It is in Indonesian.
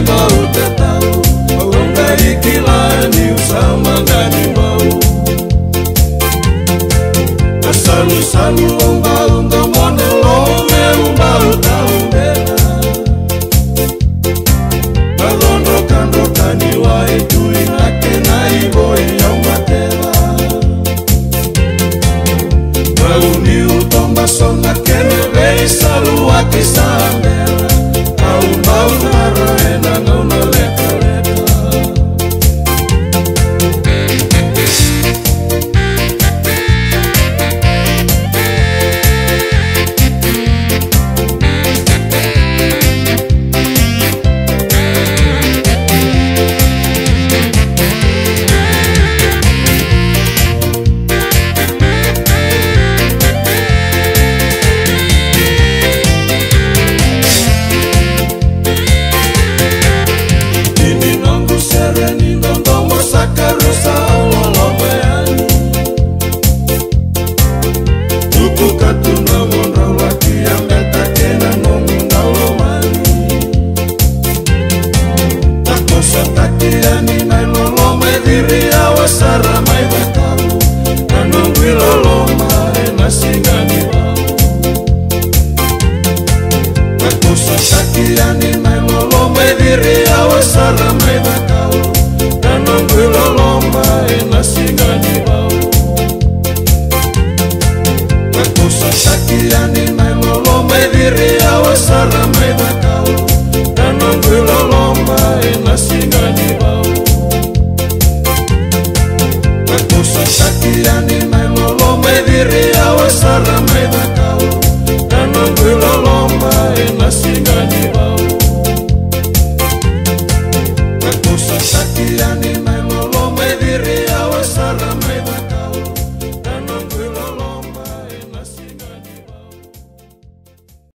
bau tetau Onga ikilani usama ngani bau Asalu-salu umba-umba monolome umba utau bela Magondokan-dokani wa itui nake na iboi yang matela Bauni utomba songa kene vei salu akisambela Au-au naraena ngona leka-leka Saramai batalu Nanongwi loloma enasingani bau Aku sasakiani nai loloma diri awa saramai batalu Nanongwi loloma enasingani bau Aku sasakiani nai loloma diri awa saramai